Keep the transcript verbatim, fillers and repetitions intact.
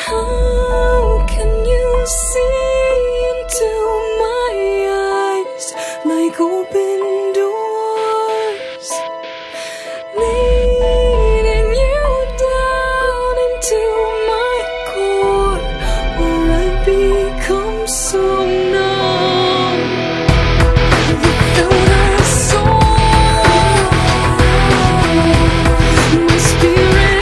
How can you see into my eyes like open doors, leading you down into my core, where I become so